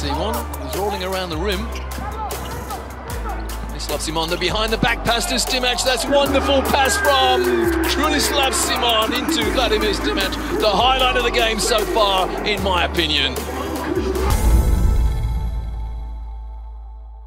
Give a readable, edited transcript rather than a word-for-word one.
see one. He's rolling around the rim. Krunoslav Simon, the behind the back pass to Stimac. That's wonderful pass from Krunoslav Simon into Vladimir Stimac. The highlight of the game so far, in my opinion.